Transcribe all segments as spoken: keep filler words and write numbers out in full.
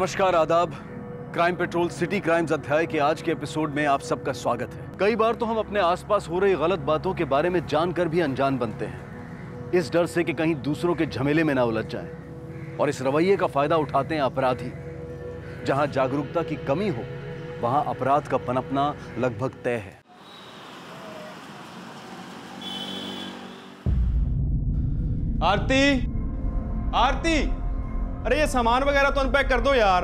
नमस्कार, आदाब। Crime petrol city crimes अध्याय के आज के एपिसोड में आप सबका स्वागत है। कई बार तो हम अपने आसपास हो रही गलत बातों के बारे में जानकर भी अनजान बनते हैं, इस डर से कि कहीं दूसरों के झमेले में ना उलझ जाएं। और इस रवैये का फायदा उठाते हैं अपराधी। जहां जागरूकता की कमी हो, वहां अपराध का पनपना लगभग तय है। आरती, आरती, अरे ये सामान वगैरह तो अनपैक कर दो यार।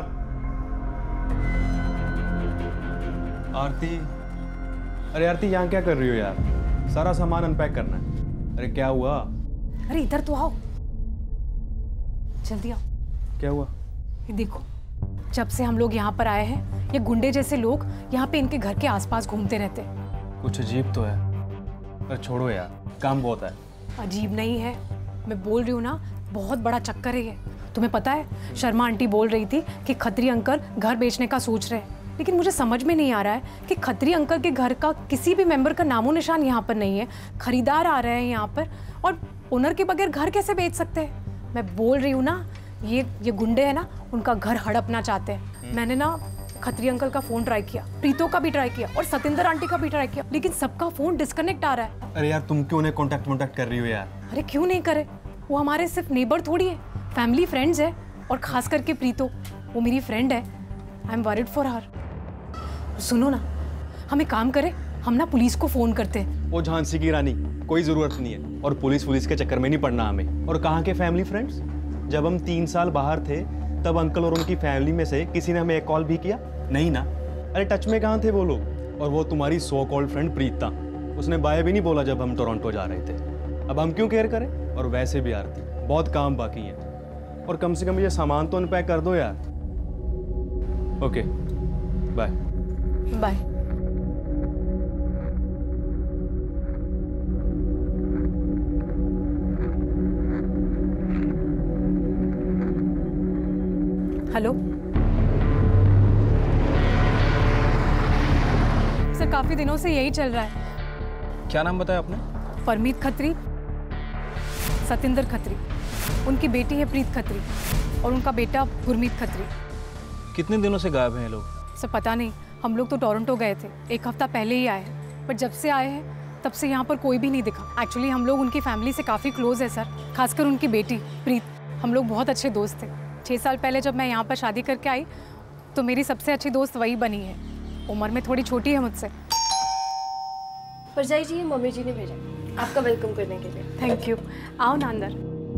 आरती, अरे आरती यहाँ क्या कर रही हो यार? सारा सामान अनपैक करना है। अरे क्या हुआ? अरे इधर तो आओ, जल्दी आओ। क्या हुआ? ये देखो, जब से हम लोग यहाँ पर आए हैं, ये गुंडे जैसे लोग यहाँ पे इनके घर के आसपास घूमते रहते हैं। कुछ अजीब तो है, पर छोड़ो यार, काम बहुत है। अजीब नहीं है, मैं बोल रही हूँ ना, बहुत बड़ा चक्कर है ये। तुम्हें पता है, शर्मा आंटी बोल रही थी कि खत्री अंकल घर बेचने का सोच रहे हैं, लेकिन मुझे समझ में नहीं आ रहा है कि खत्री अंकल के घर का किसी भी मेंबर का नामो निशान यहाँ पर नहीं है। खरीदार आ रहे हैं यहाँ पर और ओनर के बगैर घर कैसे बेच सकते हैं? मैं बोल रही हूँ ना, ये ये गुंडे हैं ना, उनका घर हड़पना चाहते हैं। मैंने ना खत्री अंकल का फोन ट्राई किया, प्रीतो का भी ट्राई किया और सतिंदर आंटी का भी ट्राई किया, लेकिन सबका फोन डिस्कनेक्ट आ रहा है। अरे यार तुम क्यों उन्हें कॉन्टेक्ट वॉन्टेक्ट कर रही हो यार? अरे क्यों नहीं करे, वो हमारे सिर्फ नेबर थोड़ी है, फैमिली फ्रेंड्स है। और खास करके प्रीतो, वो मेरी फ्रेंड है। I am worried for her. सुनो ना, हम एक काम करें, हम ना पुलिस को फोन करते हैं। वो झांसी की रानी, कोई जरूरत नहीं है और पुलिस पुलिस के चक्कर में नहीं पड़ना हमें। और कहाँ के फैमिली फ्रेंड्स? जब हम तीन साल बाहर थे तब अंकल और उनकी फैमिली में से किसी ने हमें एक कॉल भी किया? नहीं ना। अरे टच में कहाँ थे वो लोग? और वो तुम्हारी सो कॉल्ड फ्रेंड प्रीता, उसने बाय भी नहीं बोला जब हम टोरंटो जा रहे थे। अब हम क्यों केयर करें? और वैसे भी आरती, बहुत काम बाकी है और कम से कम ये सामान तो अनपैक कर दो यार। Okay, bye bye. Hello sir, काफी दिनों से यही चल रहा है। क्या नाम बताया आपने? परमीत खत्री, सतिंदर खत्री, उनकी बेटी है प्रीत खत्री और उनका बेटा गुरमीत खत्री। कितने दिनों से गायब हैं ये लोग? सर पता नहीं, हम लोग तो टोरंटो गए थे, एक हफ्ता पहले ही आए हैं, पर जब से आए हैं तब से यहाँ पर कोई भी नहीं दिखा। एक्चुअली हम लोग उनकी फैमिली से काफ़ी क्लोज है सर, खासकर उनकी बेटी प्रीत। हम लोग बहुत अच्छे दोस्त थे। छः साल पहले जब मैं यहाँ पर शादी करके आई तो मेरी सबसे अच्छी दोस्त वही बनी है। उम्र में थोड़ी छोटी है मुझसे। परजाई जी, मम्मी जी ने भेजा आपका वेलकम करने के लिए। Thank you. आओ ना अंदर।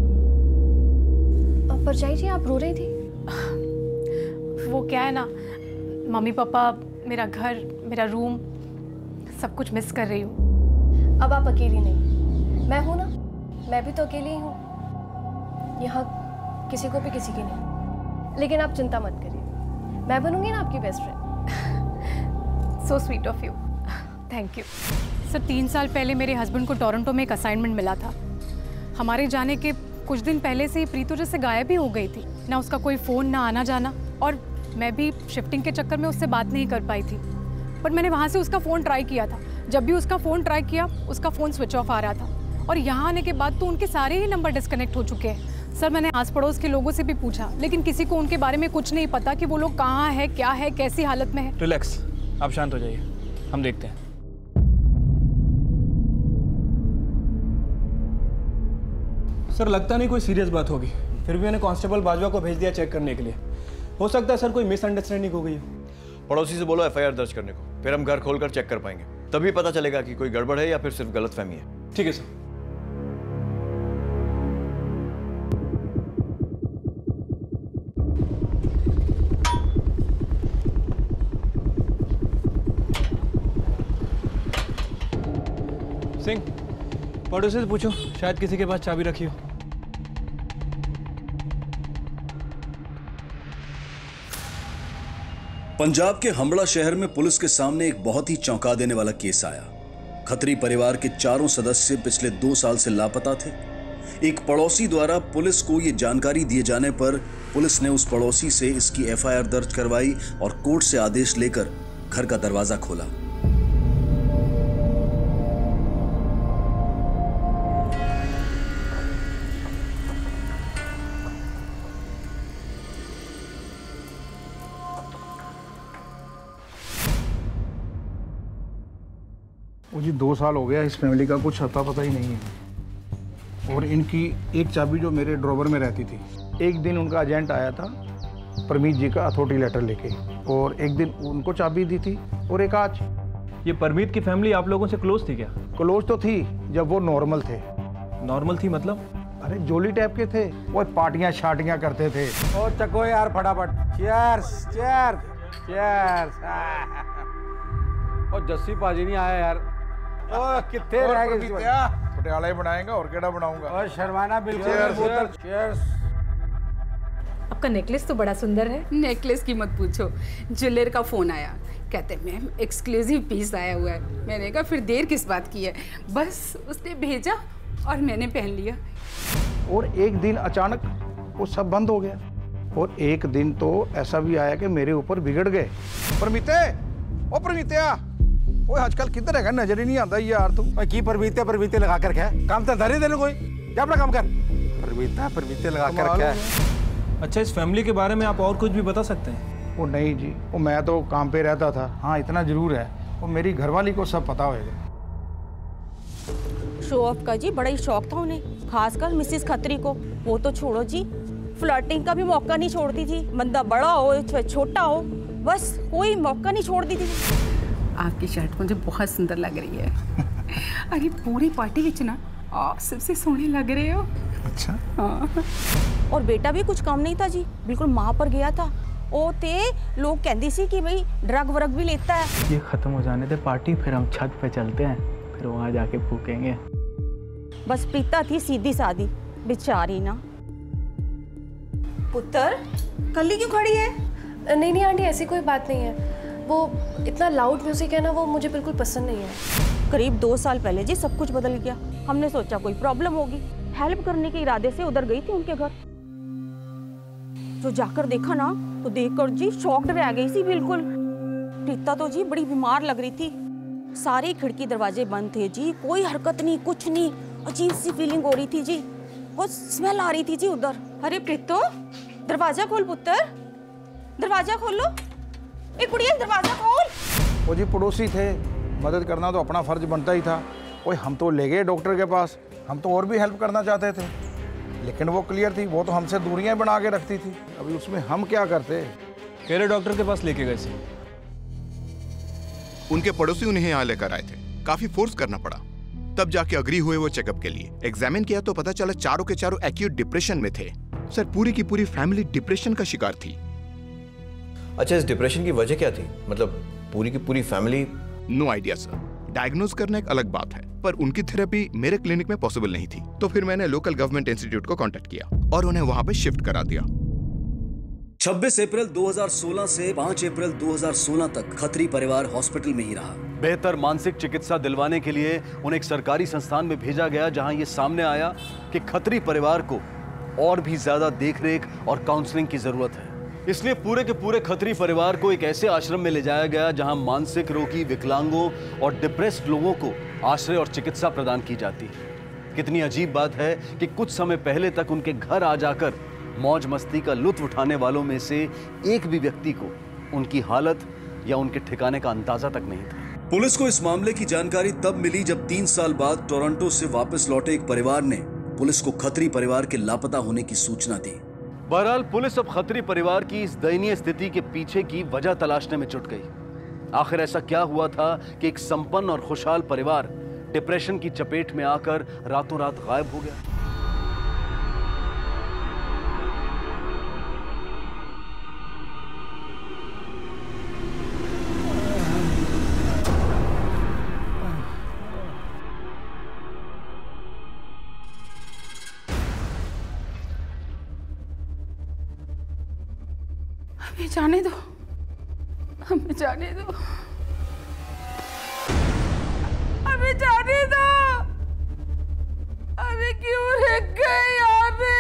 परजाई जी, आप रो रही थी? वो क्या है ना, मम्मी पापा, मेरा घर, मेरा रूम, सब कुछ मिस कर रही हूँ। अब आप अकेली नहीं, मैं हूँ ना, मैं भी तो अकेली ही हूँ। यहाँ किसी को भी किसी की नहीं। लेकिन आप चिंता मत करिए, मैं बनूंगी ना आपकी best friend. So sweet of you, thank you. Sir तीन साल पहले मेरे हस्बैंड को टोरंटो में एक असाइनमेंट मिला था। हमारे जाने के कुछ दिन पहले से ही प्रीतो जैसे गायब ही हो गई थी, ना उसका कोई फ़ोन, ना आना जाना। और मैं भी शिफ्टिंग के चक्कर में उससे बात नहीं कर पाई थी। पर मैंने वहाँ से उसका फ़ोन ट्राई किया था। जब भी उसका फ़ोन ट्राई किया, उसका फ़ोन स्विच ऑफ आ रहा था। और यहाँ आने के बाद तो उनके सारे ही नंबर डिस्कनेक्ट हो चुके हैं। सर मैंने आस पड़ोस के लोगों से भी पूछा, लेकिन किसी को उनके बारे में कुछ नहीं पता कि वो लोग कहाँ है, क्या है, कैसी हालत में है। रिलैक्स, आप शांत हो जाइए, हम देखते हैं। सर लगता नहीं कोई सीरियस बात होगी, फिर भी मैंने कांस्टेबल बाजवा को भेज दिया चेक करने के लिए। हो सकता है सर कोई मिसअंडरस्टैंडिंग हो गई हो। पड़ोसी से बोलो एफआईआर दर्ज करने को, फिर हम घर खोलकर चेक कर पाएंगे, तभी पता चलेगा कि कोई गड़बड़ है या फिर सिर्फ गलतफहमी है। ठीक है सर। सिंह, पड़ोसी से पूछो, शायद किसी के पास चाबी रखी हो। पंजाब के हम्बड़ा शहर में पुलिस के सामने एक बहुत ही चौंका देने वाला केस आया। खत्री परिवार के चारों सदस्य पिछले दो साल से लापता थे। एक पड़ोसी द्वारा पुलिस को यह जानकारी दिए जाने पर पुलिस ने उस पड़ोसी से इसकी एफआईआर दर्ज करवाई और कोर्ट से आदेश लेकर घर का दरवाजा खोला। वो जी दो साल हो गया, इस फैमिली का कुछ अता पता ही नहीं है। और इनकी एक चाबी जो मेरे ड्रॉवर में रहती थी, एक दिन उनका एजेंट आया था परमीत जी का अथॉरिटी लेटर लेके, और एक दिन उनको चाबी दी थी और एक आज। ये परमीत की फैमिली आप लोगों से क्लोज थी क्या? क्लोज तो थी जब वो नॉर्मल थे। नॉर्मल थी मतलब? अरे जोली टाइप के थे, वो पार्टियां शार्टियां करते थे। ओ चको यार फटाफट, चीयर्स चीयर्स चीयर्स। और जस्सी पाजी नहीं आया यार। ओ कितने रह गए इस बार? पटियाला ही बनाएगा और केड़ा बनाऊंगा। और शर्माना बिल्कुल। चीयर्स। आपका नेकलेस तो बड़ा सुंदर है। नेकलेस की मत पूछो, ज्वेलर का फोन आया, कहते मैम एक्सक्लूसिव पीस आया हुआ है। मैंने कहा फिर देर किस बात की है, बस उसने भेजा और मैंने पहन लिया। और एक दिन अचानक वो सब बंद हो गया, और एक दिन तो ऐसा भी आया कि मेरे ऊपर बिगड़ गए। परमीते, ओ परमीतिया, ओए आजकल किधर है, नजर ही नहीं आता यार तू। ओए की परमीते परमीते लगा कर क्या काम तो धरे देने कोई, क्या अपना काम कर। परमीता परमीते लगा कर क्या। अच्छा, इस फैमिली के बारे में आप और कुछ भी बता सकते हैं? वो नहीं जी, वो मैं तो काम पे रहता था। हाँ इतना जरूर है, वो मेरी घरवाली को सब पता होगा। शो ऑफ का जी बड़ा ही शौक था उन्हें, खासकर मिसेस खत्री को। वो तो छोड़ो जी, फ्लर्टिंग का भी मौका नहीं छोड़ती थी। बंदा बड़ा हो चाहे छोटा हो, बस कोई मौका नहीं छोड़ती थी। आपकी शर्ट मुझे बहुत सुंदर लग रही है। अरे पूरी पार्टी विच ना आप सबसे सोहने लग रहे हो। अच्छा हाँ। और बेटा भी कुछ कम नहीं था जी, बिल्कुल माँ पर गया था। ओ ते लोग कहती सी कि भाई ड्रग व्रग भी लेता है। ये खत्म हो जाने दे पार्टी, फिर हम छत पे चलते हैं, फिर वहां जाके फूकेंगे। बस प्रीता थी सीधी सादी बेचारी ना। पुत्र कल्ली क्यों खड़ी है? नहीं नहीं आंटी, ऐसी कोई बात नहीं है। वो इतना लाउड म्यूजिक है ना, वो मुझे बिल्कुल पसंद नहीं है। करीब दो साल पहले जी सब कुछ बदल गया। हमने सोचा कोई प्रॉब्लम होगी, हेल्प करने के इरादे से उधर गई थी उनके घर। जो जाकर देखा ना तो देखकर जी शॉक्ड रह गई सी बिल्कुल। प्रीता तो जी बड़ी बीमार लग रही थी, सारी खिड़की दरवाजे बंद थे जी, कोई हरकत नहीं, कुछ नहीं। अजीब सी फीलिंग हो रही थी जी, बहुत स्मेल आ रही थी जी उधर। अरे प्रीतो दरवाजा खोल पुत्र, दरवाजा खोलो। ए कुड़िया दरवाजा खोल। वो जी पड़ोसी थे, मदद करना तो अपना फर्ज बनता ही था। ओए हम तो ले गए डॉक्टर के पास, हम तो और भी हेल्प करना चाहते थे, लेकिन वो क्लियर थी, वो तो हमसे दूरियां बना के रखती थी। अभी उसमें हम क्या करते। केरे डॉक्टर के पास लेके गए थे। उनके पड़ोसी उन्हें यहाँ लेकर आए थे, काफी फोर्स करना पड़ा, तब जाके अग्री हुए वो चेकअप के लिए। एग्जामिन किया तो पता चला चारों के चारों एक्यूट डिप्रेशन में थे। सर पूरी की पूरी फैमिली डिप्रेशन का शिकार थी। अच्छा, इस डिप्रेशन की वजह क्या थी? मतलब पूरी की पूरी family? No idea sir, diagnose करना एक अलग बात है, पर उनकी थेरेपी मेरे क्लिनिक में पॉसिबल नहीं थी। तो फिर मैंने लोकल गवर्नमेंट इंस्टीट्यूट को कांटेक्ट किया और उन्हें वहां पे शिफ्ट करा दिया। छब्बीस अप्रैल दो हज़ार सोलह से पाँच अप्रैल दो हज़ार सोलह तक खत्री परिवार हॉस्पिटल में ही रहा। बेहतर मानसिक चिकित्सा दिलवाने के लिए उन्हें एक सरकारी संस्थान में भेजा गया, जहां ये सामने आया कि खत्री परिवार को और भी ज्यादा देखरेख और काउंसलिंग की जरूरत है। इसलिए पूरे के पूरे खत्री परिवार को एक ऐसे आश्रम में ले जाया गया जहां मानसिक रोगी, विकलांगों और डिप्रेस्ड लोगों को आश्रय और चिकित्सा प्रदान की जाती है। कितनी अजीब बात है कि कुछ समय पहले तक उनके घर आ जाकर मौज मस्ती का लुत्फ उठाने वालों में से एक भी व्यक्ति को उनकी हालत या उनके ठिकाने का अंदाजा तक नहीं था। पुलिस को इस मामले की जानकारी तब मिली जब तीन साल बाद टोरंटो से वापस लौटे एक परिवार ने पुलिस को खत्री परिवार के लापता होने की सूचना दी। बहरहाल पुलिस अब खत्री परिवार की इस दयनीय स्थिति के पीछे की वजह तलाशने में जुट गई। आखिर ऐसा क्या हुआ था कि एक संपन्न और खुशहाल परिवार डिप्रेशन की चपेट में आकर रातों रात गायब हो गया। हमें जाने दो, हमें जाने दो, हमें जाने दो, हमें क्यों रख गए यहाँ पे?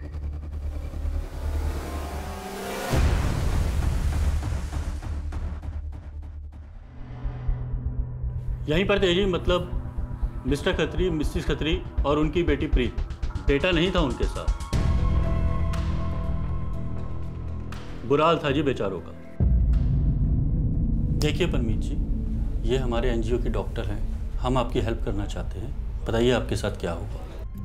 यहीं पर थे जी, मतलब मिस्टर खत्री, मिसेस खत्री और उनकी बेटी प्रीत। बेटा नहीं था उनके साथ। बुरा हाल था जी बेचारों का। देखिए परमीत जी, ये हमारे एनजीओ के डॉक्टर हैं, हम आपकी हेल्प करना चाहते हैं, बताइए आपके साथ क्या हुआ।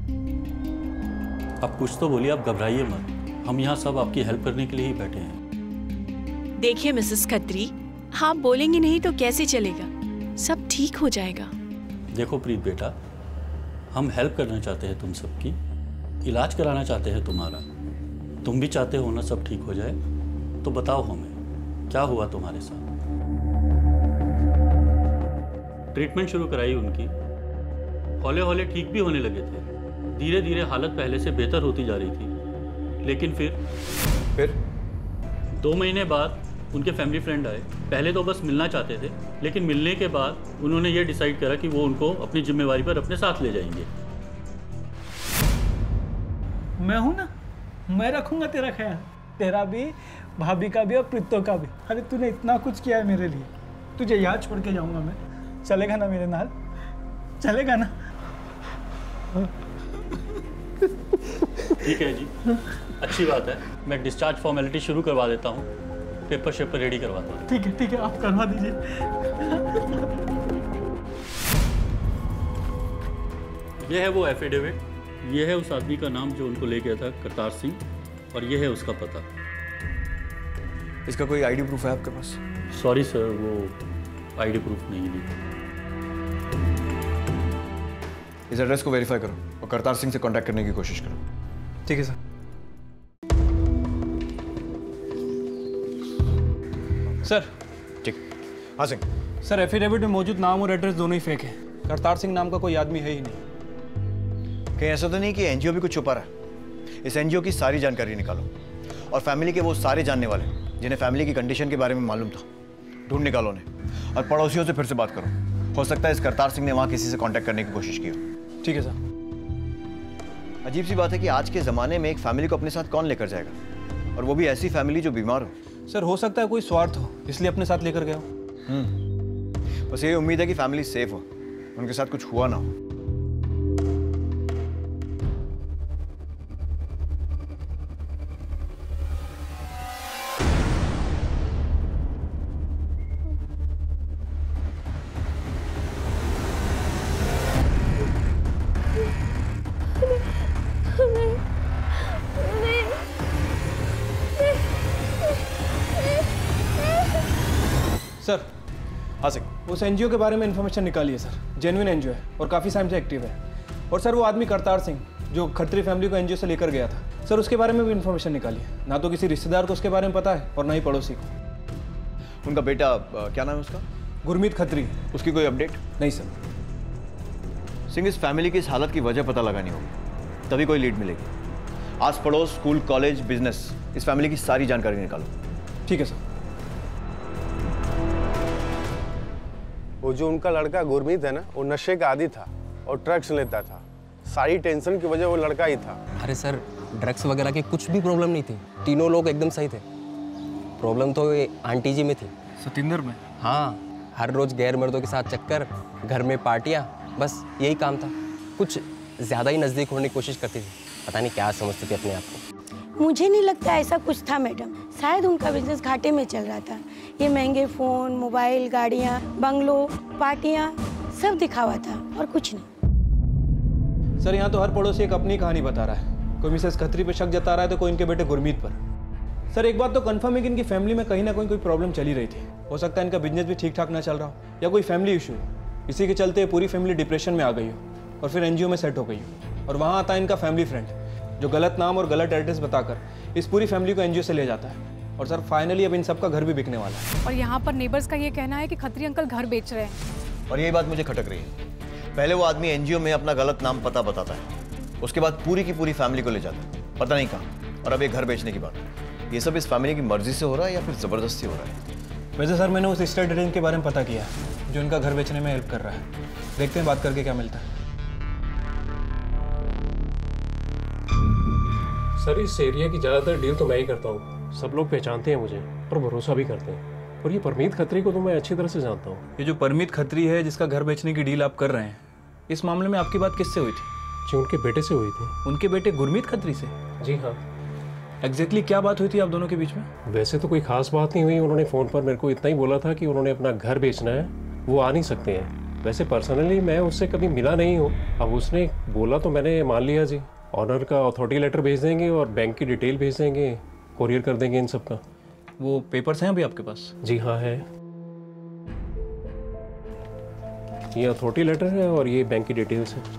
आप कुछ तो बोलिए, आप घबराइए मत, हम यहाँ सब आपकी हेल्प करने के लिए ही बैठे हैं। देखिए मिसेस खत्री, आप बोलेंगे नहीं तो कैसे चलेगा, सब ठीक हो जाएगा। देखो प्रीत बेटा, हम हेल्प करना चाहते हैं तुम सबकी, इलाज कराना चाहते हैं तुम्हारा। तुम भी चाहते हो ना सब ठीक हो जाए, तो बताओ हमें क्या हुआ तुम्हारे साथ। ट्रीटमेंट शुरू कराई उनकी, हौले हौले ठीक भी होने लगे थे, धीरे धीरे हालत पहले से बेहतर होती जा रही थी। लेकिन फिर फिर दो महीने बाद उनके फैमिली फ्रेंड आए। पहले तो बस मिलना चाहते थे, लेकिन मिलने के बाद उन्होंने ये डिसाइड करा कि वो उनको अपनी जिम्मेवारी पर अपने साथ ले जाएंगे। मैं हूं ना, मैं रखूंगा तेरा ख्याल, तेरा भी, भाभी का भी और प्रीतो का भी। अरे तूने इतना कुछ किया है मेरे लिए, तुझे याद छोड़ के जाऊंगा मैं। चलेगा ना मेरे नाल, चलेगा ना? ठीक है जी, अच्छी बात है। मैं डिस्चार्ज फॉर्मेलिटी शुरू करवा देता हूँ, पेपर शेपर रेडी करवाता हूँ। ठीक है ठीक है, आप करवा दीजिए। ये है वो एफिडेविट, ये है उस आदमी का नाम जो उनको ले गया था, करतार सिंह, और ये है उसका पता। इसका कोई आईडी प्रूफ है आपके पास? सॉरी सर, वो आईडी प्रूफ नहीं दी। इस एड्रेस को वेरीफाई करो और करतार सिंह से कांटेक्ट करने की कोशिश करो। ठीक है सर। सर ठीक। हाँ सिंह। सर, एफिडेविट में मौजूद नाम और एड्रेस दोनों ही फेक है। करतार सिंह नाम का कोई आदमी है ही नहीं। कहीं ऐसा तो नहीं कि एनजीओ भी कुछ छुपा रहा है? इस एनजीओ की सारी जानकारी निकालो और फैमिली के वो सारे जानने वाले जिन्हें फैमिली की कंडीशन के बारे में मालूम था, ढूंढ निकालो उन्हें और पड़ोसियों से फिर से बात करो। हो सकता है इस करतार सिंह ने वहाँ किसी से कांटेक्ट करने की कोशिश की हो। ठीक है सर। अजीब सी बात है कि आज के ज़माने में एक फैमिली को अपने साथ कौन लेकर जाएगा, और वो भी ऐसी फैमिली जो बीमार हो। सर, हो सकता है कोई स्वार्थ हो, इसलिए अपने साथ लेकर गया हो। हम्म, बस यही उम्मीद है कि फैमिली सेफ हो, उनके साथ कुछ हुआ ना हो। सर, हाँ सिंह, उस एनजीओ के बारे में इन्फॉर्मेशन निकालिए सर। जेन्युइन एनजीओ है और काफ़ी टाइम से एक्टिव है। और सर, वो आदमी करतार सिंह जो खत्री फैमिली को एनजीओ से लेकर गया था, सर उसके बारे में भी इन्फॉर्मेशन निकालिए। ना तो किसी रिश्तेदार को उसके बारे में पता है और ना ही पड़ोसी को। उनका बेटा, क्या नाम है उसका? गुरमीत खत्री। उसकी कोई अपडेट? नहीं सर। सिंह, इस फैमिली की इस हालत की वजह पता लगानी होगी, तभी कोई लीड मिलेगी। आस पड़ोस, स्कूल, कॉलेज, बिजनेस, इस फैमिली की सारी जानकारी निकालो। ठीक है सर। वो जो उनका लड़का गुरमीत है ना, वो नशे का आदी था और ड्रग्स लेता था। सारी टेंशन की वजह वो लड़का ही था। अरे सर, ड्रग्स वगैरह की कुछ भी प्रॉब्लम नहीं थी, तीनों लोग एकदम सही थे। प्रॉब्लम तो ये आंटी जी में थी। सतिंदर में? हाँ, हर रोज गैर मर्दों के साथ चक्कर, घर में पार्टियाँ, बस यही काम था। कुछ ज़्यादा ही नज़दीक होने की कोशिश करती थी, पता नहीं क्या समझती थी अपने आप को। मुझे नहीं लगता ऐसा कुछ था मैडम, शायद उनका बिजनेस घाटे में चल रहा था। ये महंगे फ़ोन, मोबाइल, गाड़ियाँ, बंगलो, पार्टियाँ, सब दिखावा था और कुछ नहीं। सर, यहाँ तो हर पड़ोसी एक अपनी कहानी बता रहा है। कोई मिसेस खत्री पे शक जता रहा है तो कोई इनके बेटे गुरमीत पर। सर, एक बात तो कंफर्म है कि इनकी फैमिली में कहीं ना कहीं कोई प्रॉब्लम चली रही थी। हो सकता है इनका बिजनेस भी ठीक ठाक ना चल रहा हो या कोई फैमिली इशू हो। इसी के चलते पूरी फैमिली डिप्रेशन में आ गई हो और फिर एनजीओ में सेट हो गई हो। और वहाँ आता है इनका फैमिली फ्रेंड जो गलत नाम और गलत एड्रेस बताकर इस पूरी फैमिली को एनजीओ से ले जाता है। और सर, फाइनली अब इन सबका घर भी बिकने वाला है। और यहाँ पर नेबर्स का ये कहना है कि खत्री अंकल घर बेच रहे हैं। और यही बात मुझे खटक रही है। पहले वो आदमी एनजीओ में अपना गलत नाम पता बताता है, उसके बाद पूरी की पूरी फैमिली को ले जाता है, पता नहीं कहाँ, और अब ये घर बेचने की बात है। ये सब इस फैमिली की मर्जी से हो रहा है या फिर ज़बरदस्ती हो रहा है? वैसे सर, मैंने उस स्टेट एजेंट के बारे में पता किया जो इनका घर बेचने में हेल्प कर रहा है। देखते हैं बात करके क्या मिलता है। सर, इस एरिया की ज़्यादातर डील तो मैं ही करता हूँ। सब लोग पहचानते हैं मुझे और भरोसा भी करते हैं। और ये परमीत खत्री को तो मैं अच्छी तरह से जानता हूँ। ये जो परमीत खत्री है जिसका घर बेचने की डील आप कर रहे हैं, इस मामले में आपकी बात किससे हुई थी? जी, उनके बेटे से हुई थी। उनके बेटे गुरमीत खत्री से? जी हाँ। एग्जैक्टली क्या बात हुई थी आप दोनों के बीच में? वैसे तो कोई खास बात नहीं हुई। उन्होंने फ़ोन पर मेरे को इतना ही बोला था कि उन्होंने अपना घर बेचना है, वो आ नहीं सकते हैं, वैसे पर्सनली मैं उससे कभी मिला नहीं हूँ, अब उसने बोला तो मैंने मान लिया जी। ऑनर का अथॉरिटी लेटर भेज देंगे और बैंक की डिटेल भेज देंगे, कोरियर कर देंगे इन सब का। वो पेपर्स हैं अभी आपके पास? जी हाँ है, ये अथॉरिटी लेटर है और ये बैंक की डिटेल्स है।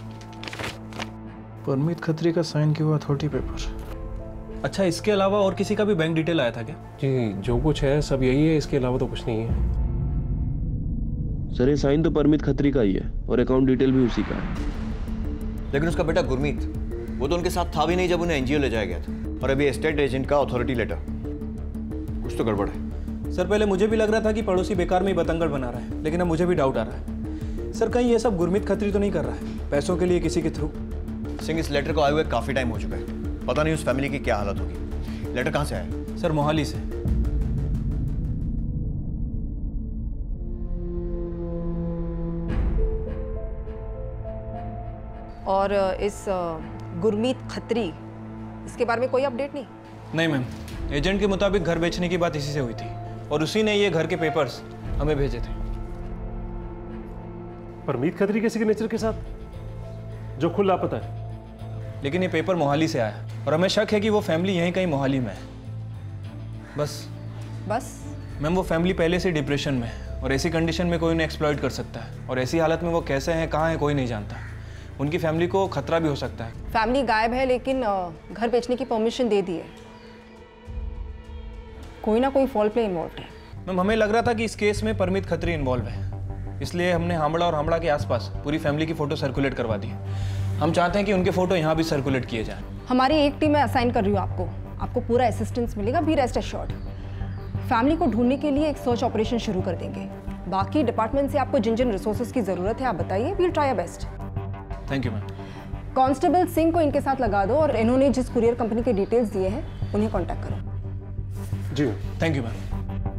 परमीत खत्री का साइन किया हुआ अथॉरिटी पेपर। अच्छा, इसके अलावा और किसी का भी बैंक डिटेल आया था क्या? जी जो कुछ है सब यही है, इसके अलावा तो कुछ नहीं है। सर ये साइन तो परमीत खत्री का ही है और अकाउंट डिटेल भी उसी का है। लेकिन उसका बेटा गुरमीत, वो तो उनके साथ था भी नहीं जब उन्हें एनजीओ ले जाया गया था। और अभी एस्टेट एजेंट का अथॉरिटी लेटर, कुछ तो गड़बड़ है। सर पहले मुझे भी लग रहा था कि पड़ोसी बेकार में ही बतंगड़ बना रहा है, लेकिन अब मुझे भी डाउट आ रहा है। सर कहीं ये सब गुरमीत खत्री तो नहीं कर रहा है पैसों के लिए किसी के थ्रू? सिंह, इस लेटर को आए हुए काफी टाइम हो चुका है, पता नहीं उस फैमिली की क्या हालत होगी। लेटर कहाँ से आया? सर मोहाली से। और इस गुरमीत खत्री, इसके बारे में कोई अपडेट नहीं? नहीं मैम, एजेंट के मुताबिक घर बेचने की बात इसी से हुई थी और उसी ने ये घर के पेपर्स हमें भेजे थे। परमीत खत्री के सिग्नेचर के साथ जो खुद लापता है? लेकिन ये पेपर मोहाली से आया और हमें शक है कि वो फैमिली यहीं कहीं मोहाली में है। बस बस मैम वो फैमिली पहले से डिप्रेशन में है और ऐसी कंडीशन में कोई उन्हें एक्सप्लॉइट कर सकता है और ऐसी हालत में वो कैसे हैं कहाँ हैं कोई नहीं जानता। उनकी फैमिली को खतरा भी हो सकता है। फैमिली गायब है लेकिन घर बेचने की परमिशन दे दी है, कोई ना कोई फॉल प्ले इन्वॉल्व है। मैम हमें लग रहा था कि इस केस में परमीत खत्री इन्वॉल्व है, इसलिए हमने हामड़ा और हामड़ा के आसपास पूरी फैमिली की फोटो सर्कुलेट करवा दी। हम चाहते हैं कि उनके फोटो यहाँ भी सर्कुलेट किए जाएं। हमारी एक टीम में असाइन कर रही हूँ आपको, आपको पूरा असिस्टेंस मिलेगा, बी रेस्ट एश्योर्ड। फैमिली को ढूंढने के लिए एक सर्च ऑपरेशन शुरू कर देंगे। बाकी डिपार्टमेंट से आपको जिन जिन रिसोर्सेज की जरूरत है आप बताइए, we'll try our best. Thank you ma'am. Constable Singh को इनके साथ लगा दो और इन्होंने जिस कुरियर कंपनी के डिटेल्स दिए हैं उन्हें कांटेक्ट करो। जी थैंक यू मैम।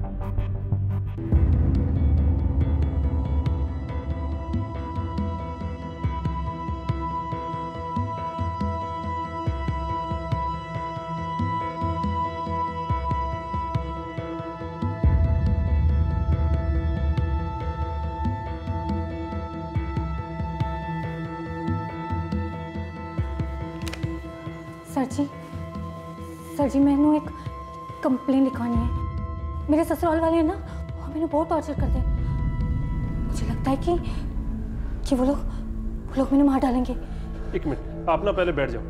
सर जी, सर जी मैंने एक कंप्लेन लिखवानी है। मेरे ससुराल वाले ना मैंने बहुत टॉर्चर करते हैं। मुझे लगता है कि कि वो लोग वो लोग मैंने मार डालेंगे। एक मिनट, आप ना पहले बैठ जाओ।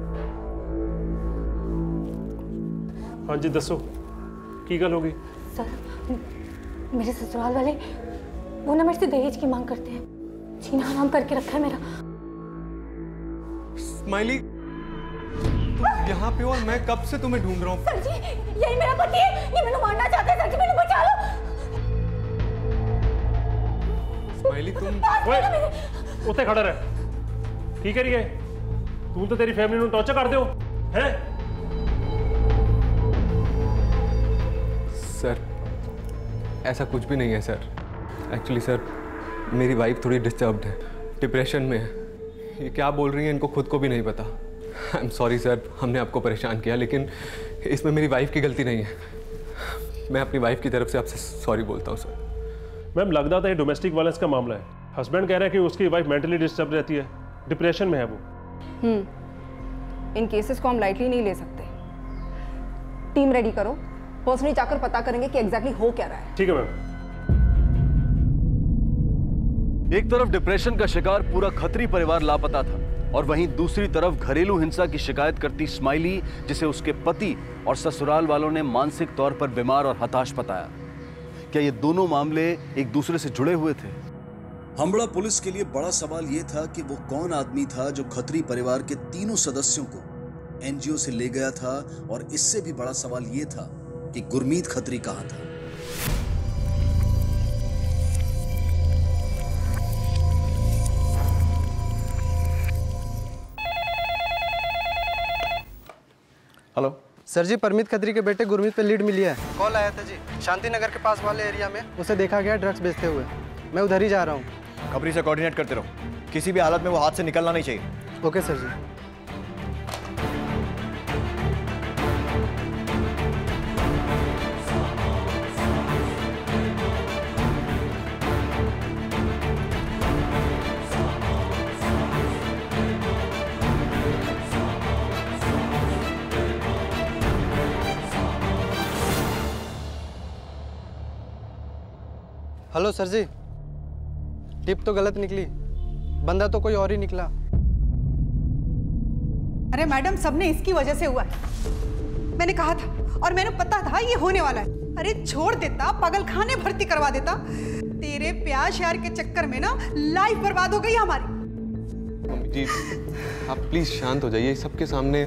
हाँ जी दसो की गल हो गई? सर मेरे ससुराल वाले वो ना मेरे से दहेज की मांग करते हैं। जीना हराम करके रखा है मेरा। स्माइली यहाँ पे और मैं कब से तुम्हें ढूंढ रहा हूँ। सर जी यही मेरा पति है, ये मैंने मारना चाहता है। सर जी मैंने बचा लो। स्माइली तुम ओए उत्ते खड़ा रह, ठीक है रिए तू तो तेरी फैमिली ਨੂੰ टॉर्चर कर दो है। सर ऐसा कुछ भी नहीं है सर। एक्चुअली सर मेरी वाइफ थोड़ी डिस्टर्ब्ड है, डिप्रेशन में है। ये क्या बोल रही है इनको खुद को भी नहीं पता। आई एम सॉरी सर, हमने आपको परेशान किया, लेकिन इसमें मेरी वाइफ की गलती नहीं है। मैं अपनी वाइफ की तरफ से आपसे सॉरी बोलता हूँ सर। मैम लगता था ये डोमेस्टिक वायलेंस का मामला है। हस्बैंड कह रहा है कि उसकी वाइफ मेंटली डिस्टर्ब रहती है, डिप्रेशन में है वो। हम्म इन केसेस को हम लाइटली नहीं ले सकते। टीम रेडी करो, पर्सनली जाकर पता करेंगे कि एग्जैक्टली हो क्या रहा है। ठीक है मैम। एक तरफ डिप्रेशन का शिकार पूरा खत्री परिवार लापता था और वहीं दूसरी तरफ घरेलू हिंसा की शिकायत करती स्माइली, जिसे उसके पति और ससुराल वालों ने मानसिक तौर पर बीमार और हताश बताया। क्या ये दोनों मामले एक दूसरे से जुड़े हुए थे? हामड़ा पुलिस के लिए बड़ा सवाल यह था कि वो कौन आदमी था जो खत्री परिवार के तीनों सदस्यों को एनजीओ से ले गया था, और इससे भी बड़ा सवाल यह था कि गुरमीत खत्री कहां था। हेलो सर जी, परमीत खत्री के बेटे गुरमीत पे लीड मिली है। कॉल आया था जी, शांति नगर के पास वाले एरिया में उसे देखा गया ड्रग्स बेचते हुए। मैं उधर ही जा रहा हूँ। खबरी से कोऑर्डिनेट करते रहो, किसी भी हालत में वो हाथ से निकलना नहीं चाहिए। ओके सर जी। हेलो सर जी, टिप तो गलत निकली, बंदा तो कोई और ही निकला। अरे मैडम, सबने इसकी वजह से हुआ है। मैंने कहा था और मैंने पता था ये होने वाला है। अरे छोड़ देता, पागल खाने भर्ती करवा देता। तेरे प्यार श्यार के चक्कर में ना लाइफ बर्बाद हो गई हमारी। मम्मी जी, आप प्लीज शांत हो जाइए। सबके सामने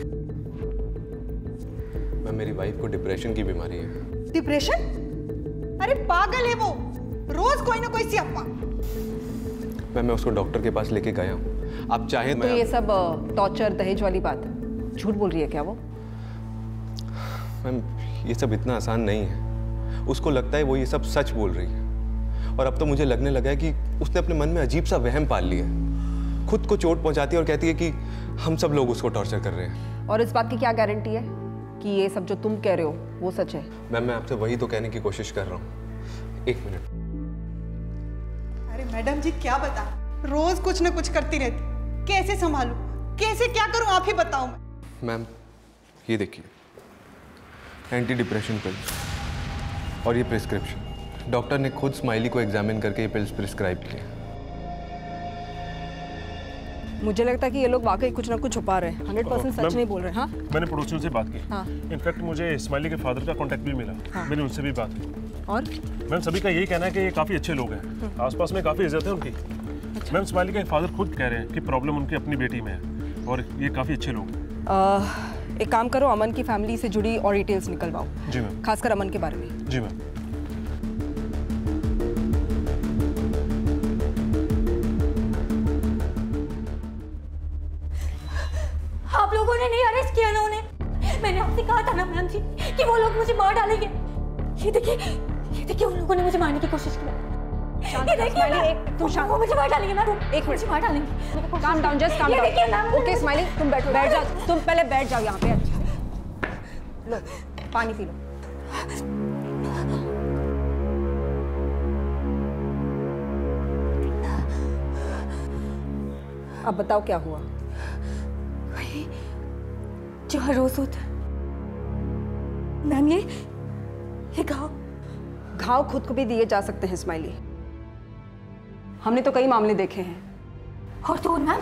मैम, मेरी वाइफ को डिप्रेशन की बीमारी है। डिप्रेशन? अरे पागल है वो, रोज कोई ना कोई सी अफवाह। मैम, मैं उसको डॉक्टर के पास लेके गया हूँ। आप चाहे तो ये सब टॉर्चर दहेज वाली बात है, झूठ बोल रही है क्या वो? मैम, ये सब इतना आसान नहीं है। उसको लगता है वो ये सब सच बोल रही है, और अब तो मुझे लगने लगा है कि उसने अपने मन में अजीब सा वहम पाल लिया है। खुद को चोट पहुंचाती है और कहती है कि हम सब लोग उसको टॉर्चर कर रहे हैं। और इस बात की क्या गारंटी है कि ये सब जो तुम कह रहे हो वो सच है? मैम, मैं आपसे वही तो कहने की कोशिश कर रहा हूँ। एक मिनट। अरे मैडम जी, क्या बता, रोज कुछ ना कुछ करती रहती। कैसे संभालूं, कैसे क्या करूं, आप ही बताओ। मैं मैम, ये देखिए, एंटी डिप्रेशन पिल और ये प्रिस्क्रिप्शन। डॉक्टर ने खुद स्माइली को एग्जामिन करके ये पिल्स प्रिस्क्राइब किए। मुझे लगता है कि ये लोग वाकई कुछ ना कुछ छुपा रहे हैं, हंड्रेड परसेंट सच नहीं बोल रहे हैं। हाँ, मैंने पड़ोसियों से बात की। हाँ। इनफैक्ट मुझे स्माइली के फादर का कांटेक्ट भी मिला। हाँ। मैंने उनसे भी बात की। और मैम, सभी का यही कहना है कि ये काफ़ी अच्छे लोग हैं, आसपास में काफ़ी इज्जत है उनकी। अच्छा। मैम, स्माइली के फादर खुद कह रहे हैं कि प्रॉब्लम उनकी अपनी बेटी में है और ये काफ़ी अच्छे लोग हैं। एक काम करो, अमन की फैमिली से जुड़ी और डिटेल्स निकलवाओ। जी मैम। खासकर अमन के बारे में। जी मैम। आप लोगों ने नहीं अरेस्ट किया ना उन्हें? मैंने आपसे कहा था ना मैम जी कि वो लोग मुझे मार डालेंगे। ये देखिए, ये देखिए, उन लोगों ने मुझे मारने की कोशिश की। ये देखिए मैम, एक तुम शांत, वो मुझे मार डालेंगे मैम। एक मिनट, मार डालेंगे। काम down, just calm down. Okay smiley, तुम बैठो, बैठ जाओ, तुम पहले बैठ जाओ यहाँ पे। अच्छा, लो पानी पी लो। अब बताओ क्या हुआ? जो हर रोज होता है मैम। ये ये घाव घाव खुद को भी दिए जा सकते हैं स्माइली, हमने तो कई मामले देखे हैं। और तो मैम,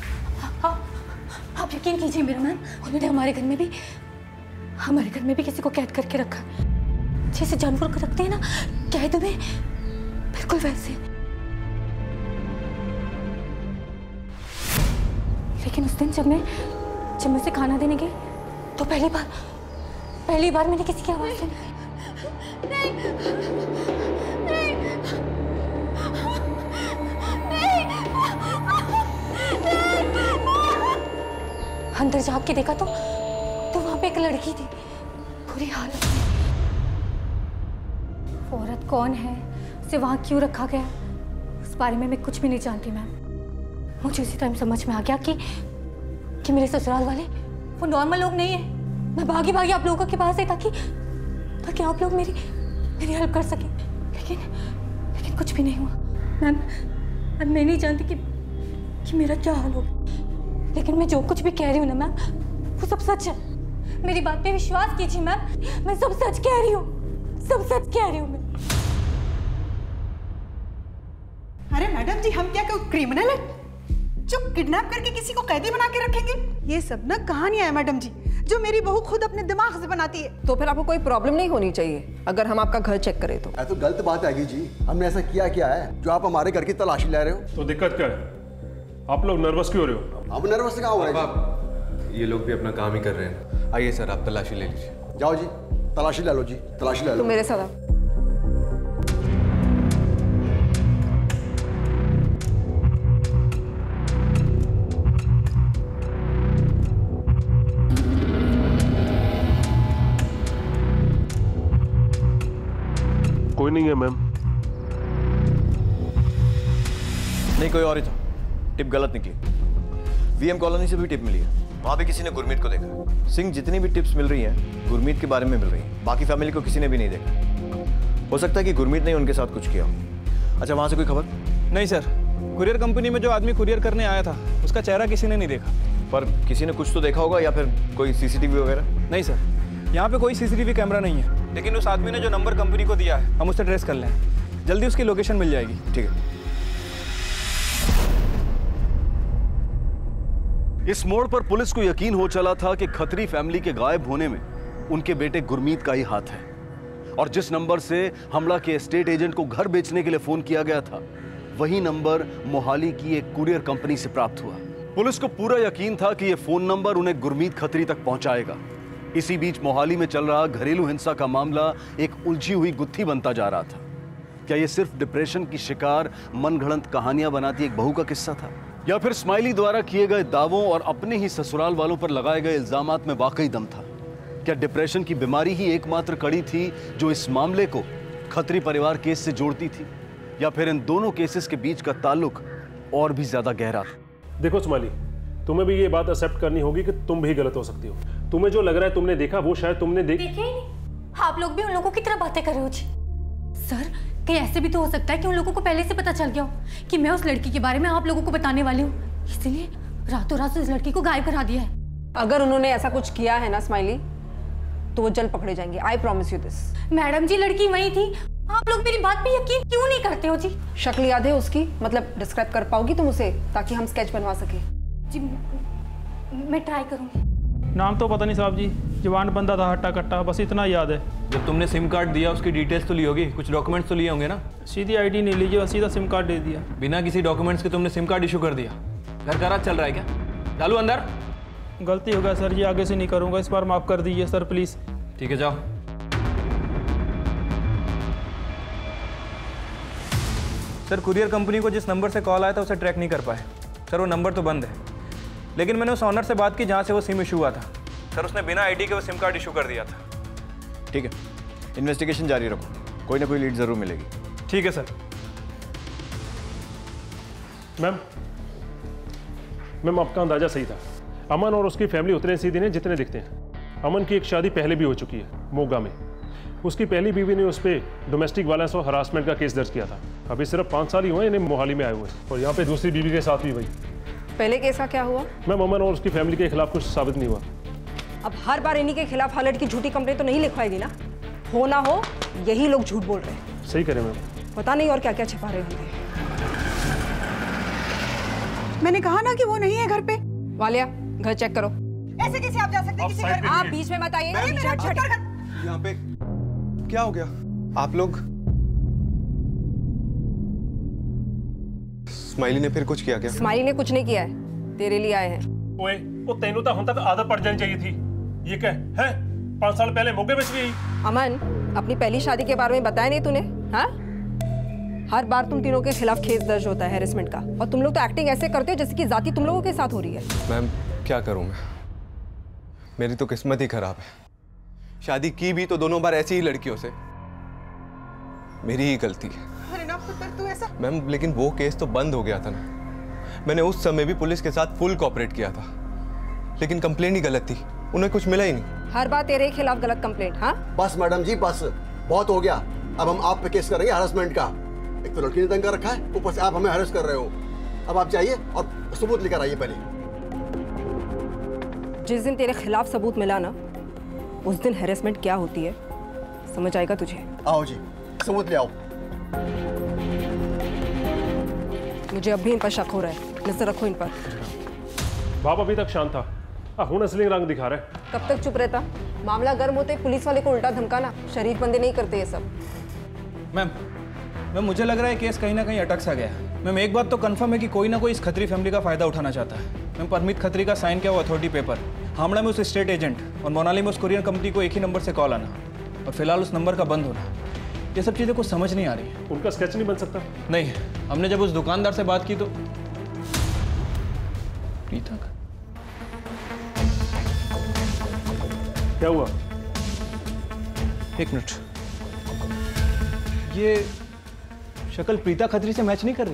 आप यकीन कीजिए मेरा मैम, उन्होंने हमारे घर में भी हमारे घर में भी किसी को कैद करके रखा, जैसे जानवर को रखते हैं ना कैद में, बिल्कुल वैसे। लेकिन उस दिन जब मैं जब मैं उसे खाना देने गई तो पहली बार पहली बार मैंने किसी की आवाज सुनी। नहीं, नहीं, नहीं। अंदर जाग के देखा तो तो वहां पे एक लड़की थी, बुरी हालत में। वो औरत कौन है, उसे वहां क्यों रखा गया, उस बारे में मैं कुछ भी नहीं जानती मैम। मुझे उसी टाइम समझ में आ गया कि कि मेरे ससुराल वाले वो नॉर्मल लोग नहीं है। मैं भागी भागी आप लोगों के पास आई ताकि ताकि आप लोग मेरी मेरी हेल्प कर सकें, लेकिन लेकिन कुछ भी नहीं हुआ मैम। अब मैं नहीं जानती कि कि मेरा क्या हाल होगा, लेकिन मैं जो कुछ भी कह रही हूँ ना मैम, वो सब सच है। मेरी बात पे विश्वास कीजिए मैम, मैं सब सच कह रही हूँ, सब सच कह रही हूँ मैं। अरे मैडम जी, हम क्या कोई क्रिमिनल है जो किडनैप करके किसी को कैदी बना के रखेंगे? ये सब ना कहानियां है मैडम जी, जो मेरी बहू खुद अपने दिमाग से बनाती है। तो फिर आपको कोई प्रॉब्लम नहीं होनी चाहिए अगर हम आपका घर चेक करें तो। तो गलत बात आएगी जी, हमने ऐसा किया क्या है जो आप हमारे घर की तलाशी ले रहे हो? तो दिक्कत क्या है? आप लोग नर्वस क्यों हो रहे हो? अब नर्वस कहाँ हो रहे हैं? ये लोग भी अपना काम ही कर रहे हैं। आइए सर, आप तलाशी ले लीजिए। जाओ जी, तलाशी ले लो जी, तलाशी ले लो। तुम मेरे साथ आओ। कोई नहीं है मैम। नहीं, कोई और ही था। टिप गलत निकली। वीएम कॉलोनी से भी टिप मिली है, वहां भी किसी ने गुरमीत को देखा। सिंह, जितनी भी टिप्स मिल रही हैं गुरमीत के बारे में मिल रही हैं, बाकी फैमिली को किसी ने भी नहीं देखा। हो सकता है कि गुरमीत ने उनके साथ कुछ किया हो। अच्छा, वहां से कोई खबर? नहीं सर, कुरियर कंपनी में जो आदमी कुरियर करने आया था उसका चेहरा किसी ने नहीं देखा। पर किसी ने कुछ तो देखा होगा, या फिर कोई सीसीटीवी वगैरह? नहीं सर, यहाँ पे कोई सीसीटीवी कैमरा नहीं है, लेकिन उस आदमी ने जो नंबर कंपनी को दिया है हम उससे ट्रेस कर लें। जल्दी उसकी लोकेशन मिल जाएगी। ठीक है। इस मोड़ पर पुलिस को यकीन हो चला था कि खत्री फैमिली के गायब होने में उनके बेटे गुरमीत का ही हाथ है, और जिस नंबर से हमला के एस्टेट एजेंट को घर बेचने के लिए फोन किया गया था, वही नंबर मोहाली की एक कुरियर कंपनी से प्राप्त हुआ। पुलिस को पूरा यकीन था कि यह फोन नंबर उन्हें गुरमीत खत्री तक पहुंचाएगा। इसी बीच मोहाली में चल रहा घरेलू हिंसा का मामला एक उलझी हुई गुत्थी बनता जा रहा था। क्या यह सिर्फ डिप्रेशन की शिकार मनगढ़ंत कहानियां बनाती एक बहू का किस्सा था, या फिर स्माइली द्वारा किए गए दावों और अपने ही ससुराल वालों पर लगाए गए इल्जामात में वाकई दम था? क्या डिप्रेशन की बीमारी ही एकमात्र कड़ी थी जो इस मामले को खत्री परिवार केस से जोड़ती थी, या फिर इन दोनों केसेस के बीच का ताल्लुक और भी ज्यादा गहरा था? देखो स्माइली, तुम्हें भी ये बात एक्सेप्ट करनी होगी कि तुम भी गलत हो सकती हो। तुम्हें जो लग रहा है तुमने देखा, वो शायद तुमने देख देखे ही नहीं। आप लोग भी उन लोगों की तरह बातें कर रहे हो जी। सर, कहीं ऐसे भी तो हो सकता है कि उन लोगों को पहले से पता चल गया हो कि मैं उस लड़की के बारे में आप लोगों को बताने वाली हूँ, इसलिए रातों रात उस लड़की को गायब करा दिया है। अगर उन्होंने ऐसा कुछ किया है ना स्माइली, तो वो जल्द पकड़े जाएंगे। I promise you this. Madam जी, लड़की वही थी। आप लोग मेरी बात पे यकीन क्यों नहीं करते हो जी? शक्ल याद है उसकी? मतलब डिस्क्राइब कर पाओगी तुम उसे, ताकि हम स्केच बनवा सके? जी मैं ट्राई करूंगी। नाम तो पता नहीं साहब जी, जवान बंदा था, हट्टा कट्टा, बस इतना याद है। जब तुमने सिम कार्ड दिया उसकी डिटेल्स तो ली होगी, कुछ डॉक्यूमेंट्स तो लिए होंगे ना? सीधी आईडी नहीं लीजिए, सीधा सिम कार्ड दे दिया। बिना किसी डॉक्यूमेंट्स के तुमने सिम कार्ड इशू कर दिया। घर का राज चल रहा है क्या? डालू अंदर। गलती हो गया सर जी, आगे से नहीं करूंगा, इस बार माफ कर दीजिए सर प्लीज। ठीक है, जाओ। सर, कुरियर कंपनी को जिस नंबर से कॉल आया था उसे ट्रैक नहीं कर पाए सर। वो नंबर तो बंद है, लेकिन मैंने उस ऑनर से बात की जहाँ से वो सिम इशू हुआ था। सर, उसने बिना आईडी के वो सिम कार्ड इशू कर दिया था। ठीक है, इन्वेस्टिगेशन जारी रखो, कोई ना कोई लीड जरूर मिलेगी। ठीक है सर। मैम मैम आपका अंदाजा सही था। अमन और उसकी फैमिली उतने सीधे हैं जितने दिखते हैं। अमन की एक शादी पहले भी हो चुकी है, मोगा में। उसकी पहली बीवी ने उस पर डोमेस्टिक वायलेंस और हरासमेंट का केस दर्ज किया था। अभी सिर्फ पाँच साल ही हुए इन्हें मोहाली में आए हुए, और यहाँ पे दूसरी बीवी के साथ भी वही। पहले केस का क्या हुआ? मैम, अमन और उसकी फैमिली के खिलाफ कुछ साबित नहीं हुआ। अब हर बार इन्हीं के खिलाफ हालत की झूठी कंप्लेंट तो नहीं लिखवाएगी ना? हो ना हो, यही लोग झूठ बोल रहे हैं। सही करें मैम। पता नहीं और क्या क्या छिपा रहे होंगे। मैंने कहा ना कि वो नहीं है घर पे। वालिया, घर चेक करो। ऐसे कैसे आप जा सकते हैं किसी घर में? आप बीच में मत आइए। यहाँ पे क्या हो गया? आप लोग? स्माइली ने फिर कुछ किया क्या? स्माइली ने कुछ नहीं किया है, तेरे लिए आए हैं। ओए, वो तेनू तो हम तक आदत पड़ जानी चाहिए थी। ये क्या है? पाँच साल पहले मोगे बेच गई। अमन, अपनी पहली शादी के बारे में बताया नहीं तूने? हाँ? हर बार तुम तीनों के खिलाफ केस दर्ज होता है हैरेसमेंट का, और तुम लोग तो एक्टिंग ऐसे करते हो जैसे कि जाति तुम लोगों के साथ हो रही है। मैम, क्या करूं मैं? मेरी तो किस्मत ही खराब है। शादी की भी तो दोनों बार ऐसी ही लड़कियों से। मेरी ही गलती है। अरे ना पुत्र, तू ऐसा। मैम, लेकिन वो केस तो बंद हो गया था ना। मैंने उस समय भी पुलिस के साथ फुल कोऑपरेट किया था, लेकिन कंप्लेंट ही गलत थी, उन्हें कुछ मिला ही नहीं। हर बार तेरे खिलाफ गलत कंप्लेंट? हाँ बस मैडम जी, बस बहुत हो गया। अब हम आप पे केस करेंगे हरासमेंट का। एक तो लड़की ने तंग कर रखा है, ऊपर से आप हमें हरास कर रहे हो। अब आप जाइए और सबूत लेकर आइए पहले। जिस दिन तेरे खिलाफ सबूत मिला ना, उस दिन हैरेसमेंट क्या होती है समझ आएगा तुझे। आओ जी, सबूत ले आओ। मुझे अब भी इन पर शक हो रहा है, नजर रखो इन पर। बाप अभी तक शांत था, हुन असली रंग दिखा रहा है। कब तक चुप रहता? मामला गर्म होते पुलिस वाले को उल्टा धमकाना, शरीफ बंदे नहीं करते ये सब। मैम मैम मुझे लग रहा है केस कहीं ना कहीं अटक सा गया। मैम, एक बात तो कंफर्म है कि कोई ना कोई इस खत्री फैमिली का फायदा उठाना चाहता है। मैम, परमित खत्री का साइन किया हुआ अथॉरिटी पेपर, हावड़ा में उस स्टेट एजेंट और मोनाली में उस कुरियर कंपनी को एक ही नंबर से कॉल आना, और फिलहाल उस नंबर का बंद होना, ये सब चीज़ें कुछ समझ नहीं आ रही है। उनका स्केच नहीं बन सकता? नहीं, हमने जब उस दुकानदार से बात की तो प्रीता का क्या हुआ? एक मिनट, ये शक्ल प्रीता खत्री से मैच नहीं कर रही।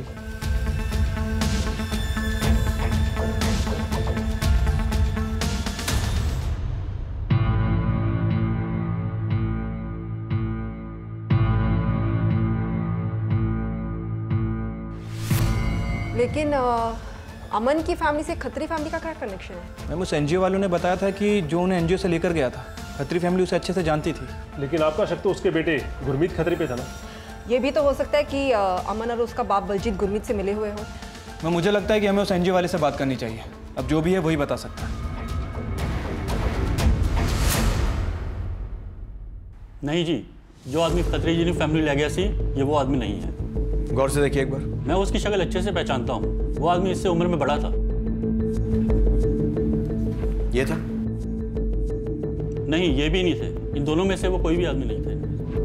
लेकिन आ, अमन की फैमिली से खत्री फैमिली का क्या कनेक्शन है? मैम, उस एनजीओ वालों ने बताया था कि जो उन्हें एनजीओ से लेकर गया था, खत्री फैमिली उसे अच्छे से जानती थी। लेकिन आपका शक तो उसके बेटे गुरमीत खत्री पे था ना? ये भी तो हो सकता है कि अ, अमन और उसका बाप बलजीत गुरमीत से मिले हुए हो। मैं मुझे लगता है कि हमें उस एनजीओ वाले से बात करनी चाहिए। अब जो भी है वही बता सकता है। नहीं जी, जो आदमी खत्री जी ने फैमिली ले गया सी, ये वो आदमी नहीं है। गौर से देखिए एक बार। मैं उसकी शक्ल अच्छे से पहचानता हूँ। वो आदमी इससे उम्र में बड़ा था। ये था? नहीं, ये भी नहीं थे। इन दोनों में से वो कोई भी आदमी नहीं थे।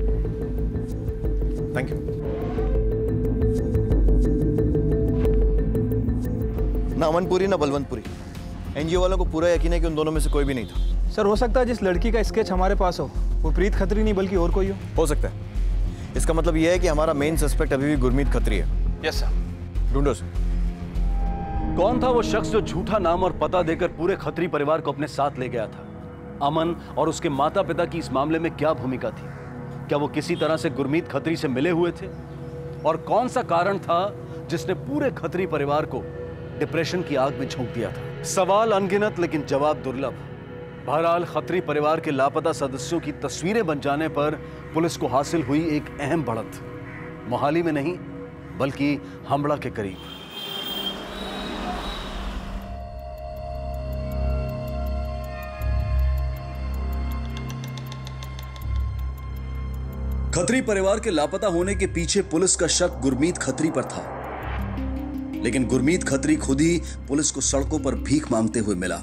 Thank you. ना अमनपुरी ना बलवंतपुरी, एनजीओ वालों को पूरा यकीन है कि उन दोनों में से कोई भी नहीं था। सर, हो सकता है जिस लड़की का स्केच हमारे पास हो वो प्रीत खत्री नहीं बल्कि और कोई हो। हो सकता है। इसका मतलब यह है कि हमारा मेन सस्पेक्ट अभी भी गुरमीत खत्री है। Yes sir. ढूंढो सर। कौन था वो शख्स जो झूठा नाम और पता देकर पूरे खत्री परिवार को अपने साथ ले गया था? अमन और उसके माता पिता की इस मामले में क्या भूमिका थी? क्या वो किसी तरह से गुरमीत खत्री से मिले हुए थे? और कौन सा कारण था जिसने पूरे खत्री परिवार को डिप्रेशन की आग में झोंक दिया था? सवाल अनगिनत लेकिन जवाब दुर्लभ। बहरहाल खत्री परिवार के लापता सदस्यों की तस्वीरें बन जाने पर पुलिस को हासिल हुई एक अहम बढ़त, मोहाली में नहीं बल्कि हमड़ा के करीब। खत्री परिवार के लापता होने के पीछे पुलिस का शक गुरमीत खत्री पर था, लेकिन गुरमीत खत्री खुद ही पुलिस को सड़कों पर भीख मांगते हुए मिला।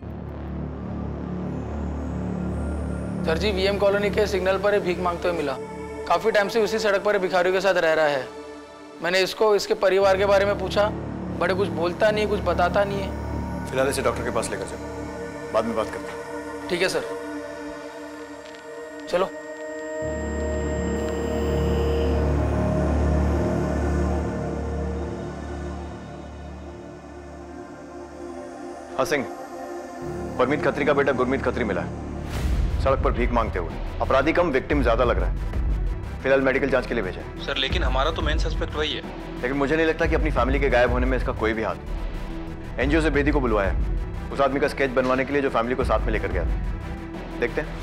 सर जी, वीएम कॉलोनी के सिग्नल पर भीख मांगते हुए मिला। काफी टाइम से उसी सड़क पर भिखारियों के साथ रह रहा है। मैंने इसको इसके परिवार के बारे में पूछा, बड़े कुछ बोलता नहीं, कुछ बताता नहीं है। फिलहाल इसे डॉक्टर के पास लेकर जाओ, बाद में बात करते हैं। ठीक है सर, चलो। हाँ सिंह, परमीत खत्री का बेटा गुरमीत खत्री मिला है, सड़क पर भीख मांगते हुए। अपराधी कम, विक्टिम ज्यादा लग रहा है। फिलहाल मेडिकल जांच के लिए भेजा है। सर, लेकिन हमारा तो मेन सस्पेक्ट वही है। लेकिन मुझे नहीं लगता कि अपनी फैमिली के गायब होने में इसका कोई भी हाथ। एनजीओ से बेदी को बुलवाया है, उस आदमी का स्केच बनवाने के लिए जो फैमिली को साथ में लेकर गया था। देखते हैं।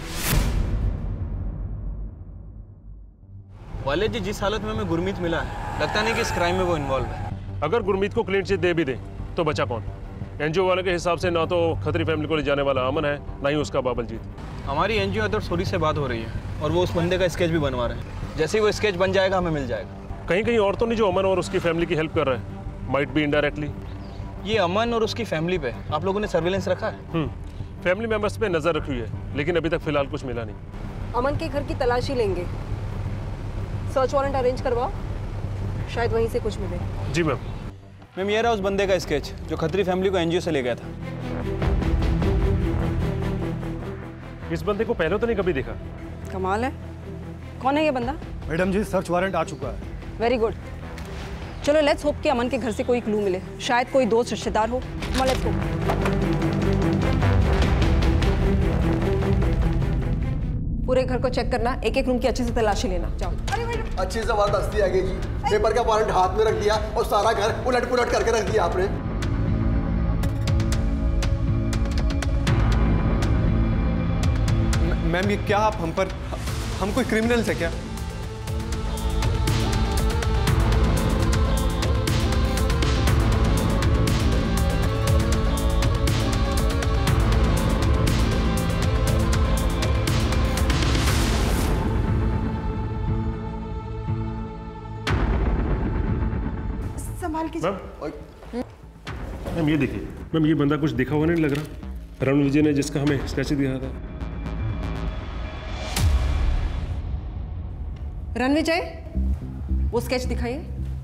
वाले जी, जिस हालत में हमें गुरमीत मिला है, लगता नहीं कि इस क्राइम में वो इन्वॉल्व है। अगर गुरमीत को क्लीन चिट दे भी दे तो बचा कौन? एनजीओ वाले के हिसाब से ना तो खत्री फैमिली को ले जाने वाला अमन है, ना ही उसका बाबलजीत। हमारी एनजीओ अदर सोरी से बात हो रही है और वो उस बंदे का स्केच भी बनवा रहे हैं। जैसे ही वो स्केच बन जाएगा हमें मिल जाएगा। कहीं कहीं और तो नहीं जो अमन और उसकी फैमिली की हेल्प कर रहा है? Might be indirectly. ये अमन और उसकी फैमिली पे आप लोगों ने सर्विलेंस रखा है? हम्म फैमिली मेंबर्स पे नजर रखी हुई है, लेकिन अभी तक फिलहाल कुछ मिला नहीं। अमन के घर की तलाशी लेंगे, सर्च वारंट अरेंज करवाओ, शायद वहीं से कुछ मिले। जी मैम। मैम, ये रहा उस बंदे का स्केच जो खत्री फैमिली को एनजीओ से ले गया था। इस बंदे को पहले तो नहीं कभी देखा। कमाल है। कौन है ये बंदा? मैडम जी, सर्च वारंट आ चुका है। Very good. चलो लेट्स होप कि अमन के घर से कोई क्लू मिले, शायद कोई दोस्त रिश्तेदार हो। Let's hope. पूरे घर को चेक करना, एक एक रूम की अच्छे से तलाशी लेना। जाओ। अच्छी जबरदस्ती आ गई जी। पेपर का वारंट हाथ में रख दिया और सारा घर उलट पुलट करके रख दिया आपने। मैम, ये क्या आप हम पर, हम कोई क्रिमिनल्स है क्या? मैम ये देखिए मैम, ये बंदा कुछ दिखा हुआ नहीं लग रहा। रण विजय ने जिसका हमें स्केच दिया था। रणविजय, वो स्केच दिखाइए।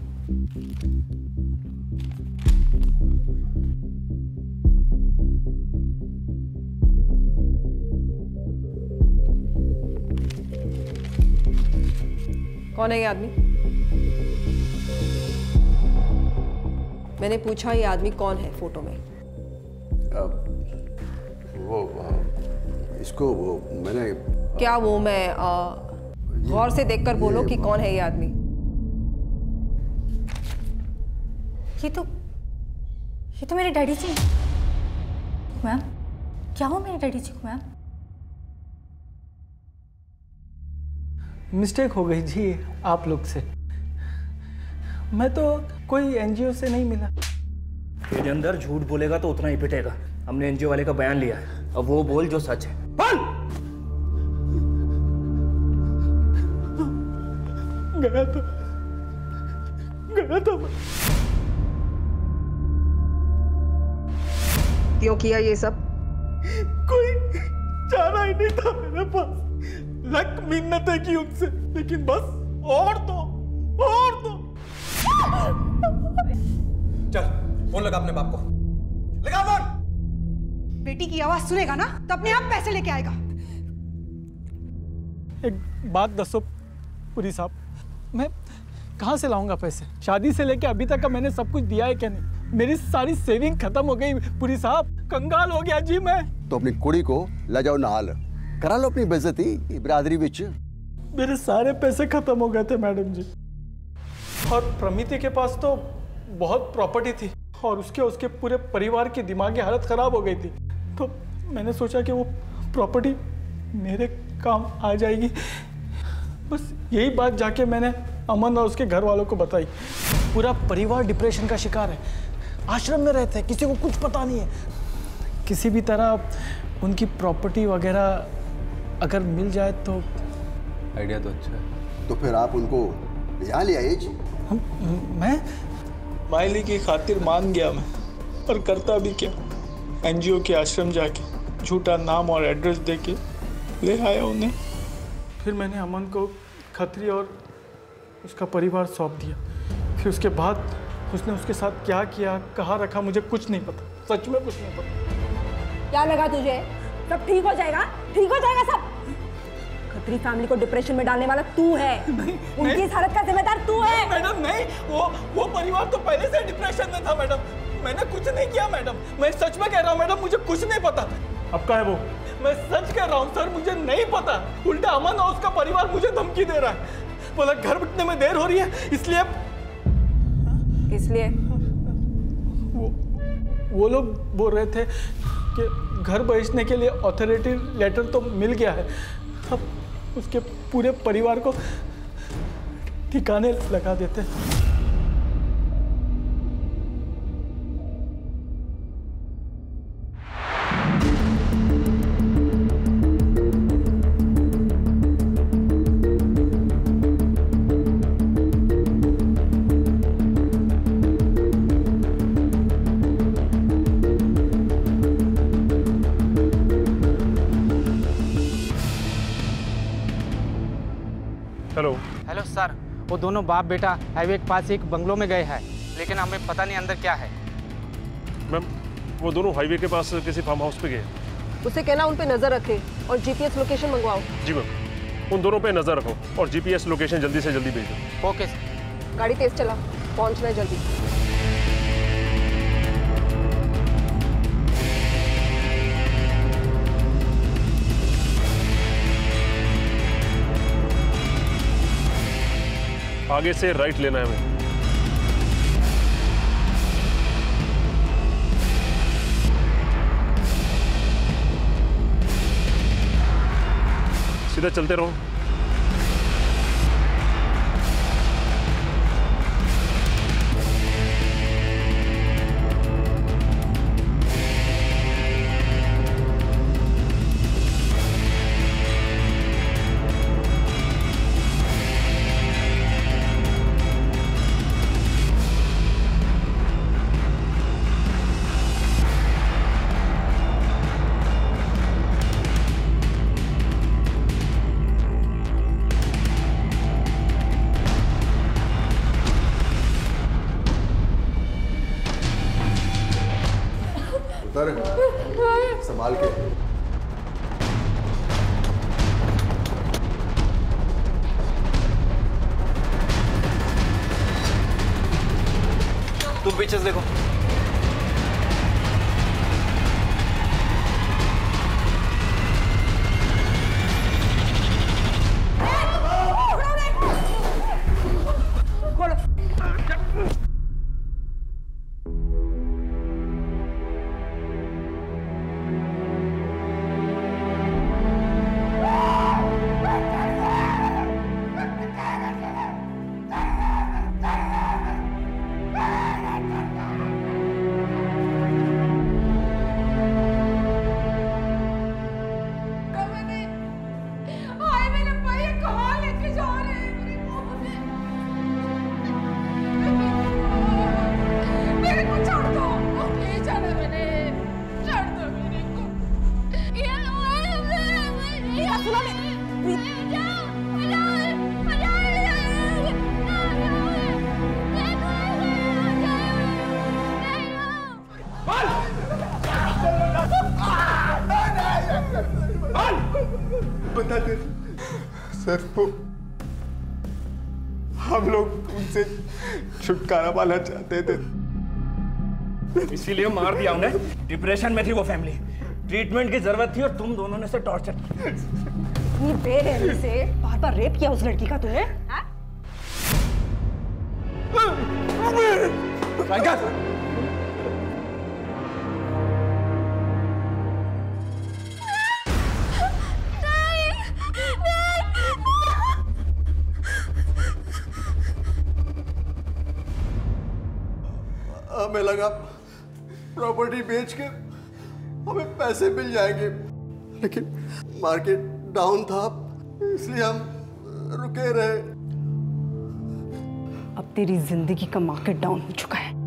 कौन है ये आदमी? मैंने पूछा ये आदमी कौन है फोटो में? आ, वो आ, इसको वो मैंने क्या वो मैं आ, गौर से देखकर बोलो कि कौन है ये आदमी। ये तो ये तो मेरे डैडी जी। मैम, क्या हो मेरे डैडी जी को? मैम, मिस्टेक हो गई जी आप लोग से। मैं तो कोई एनजीओ से नहीं मिला। तेरे अंदर झूठ बोलेगा तो उतना ही पिटेगा। हमने एनजीओ वाले का बयान लिया है, अब वो बोल जो सच है। बोल। गया तो गया तो क्यों किया ये सब? कोई चारा ही नहीं था मेरे पास। लक मिन्नतें की उनसे, लेकिन बस और दो और दो। चल फोन लगा अपने बाप को, लगा फोन। बेटी की आवाज सुनेगा ना तो अपने आप पैसे लेके आएगा। एक बात दसो पुरी साहब, मैं कहाँ से लाऊंगा पैसे? शादी से लेके अभी तक का मैंने सब कुछ दिया है क्या नहीं? मेरी सारी सेविंग खत्म हो गई पुरी साहब, कंगाल हो गया जी मैं। तो अपनी कुड़ी को ले जाओ नाल, करा लो अपनी बेइज्जती बिरादरी विच। मेरे सारे पैसे खत्म हो गए थे मैडम जी, और प्रमिति के पास तो बहुत प्रॉपर्टी थी और उसके उसके पूरे परिवार की दिमागी हालत खराब हो गई थी। तो मैंने सोचा कि वो प्रॉपर्टी मेरे काम आ जाएगी। बस यही बात जाके मैंने अमन और उसके घर वालों को बताई। पूरा परिवार डिप्रेशन का शिकार है, आश्रम में रहते हैं, किसी को कुछ पता नहीं है। किसी भी तरह उनकी प्रॉपर्टी वगैरह अगर मिल जाए तो। आइडिया तो अच्छा है। तो फिर आप उनको यहाँ ले आइए जी। हम, मैं माइली की खातिर मान गया मैं, और करता भी क्या, एनजीओ के आश्रम जाके झूठा नाम और एड्रेस देके ले आया उन्हें। फिर मैंने अमन को खत्री और उसका परिवार सौंप दिया। फिर उसके बाद उसने उसके साथ क्या किया, कहाँ रखा, मुझे कुछ नहीं पता, सच में कुछ नहीं पता। क्या लगा तुझे सब ठीक हो जाएगा? ठीक हो जाएगा सब। खत्री फैमिली को डिप्रेशन में डालने वाला तू है। नहीं, उनकी नहीं, इस हालत का जिम्मेदार तू है। मैडम नहीं, वो वो परिवार तो पहले से डिप्रेशन में था मैडम। मैंने कुछ नहीं किया मैडम, मैं सच में कह रहा हूँ मैडम, मुझे कुछ नहीं पता। अब कहाँ है वो? मैं सच कह रहा हूँ सर, मुझे नहीं पता। उल्टा अमन और उसका परिवार मुझे धमकी दे रहा है, बोला घर बिकने में देर हो रही है इसलिए। इसलिए वो वो लोग बोल रहे थे कि घर बेचने के लिए अथॉरिटी लेटर तो मिल गया है, अब उसके पूरे परिवार को ठिकाने लगा देते। हेलो हेलो सर, वो दोनों बाप बेटा हाईवे के पास एक बंगलो में गए हैं, लेकिन हमें पता नहीं अंदर क्या है। मैम वो दोनों हाईवे के पास किसी फार्म हाउस पे गए। उसे कहना उन पे नजर रखे और जीपीएस लोकेशन मंगवाओ। जी मैम, उन दोनों पे नजर रखो और जीपीएस लोकेशन जल्दी से जल्दी भेज दो। Okay sir. गाड़ी तेज चला, पहुंचना है जल्दी। आगे से राइट लेना है हमें। सीधा चलते रहो। संभाल के। तुम पीछे से देखो। बता दे सर, वो हम लोग उनसे छुटकारा पाना चाहते थे, इसीलिए मार दिया उन्हें। डिप्रेशन में थी वो फैमिली, ट्रीटमेंट की जरूरत थी और तुम दोनों ने से टॉर्चर किया। इतनी बेरहमी से बार बार रेप किया उस लड़की का तूने? हमें लगा प्रॉपर्टी बेच के हमें पैसे मिल जाएंगे, लेकिन मार्केट डाउन था इसलिए हम रुके रहे। अब तेरी जिंदगी का मार्केट डाउन हो चुका है।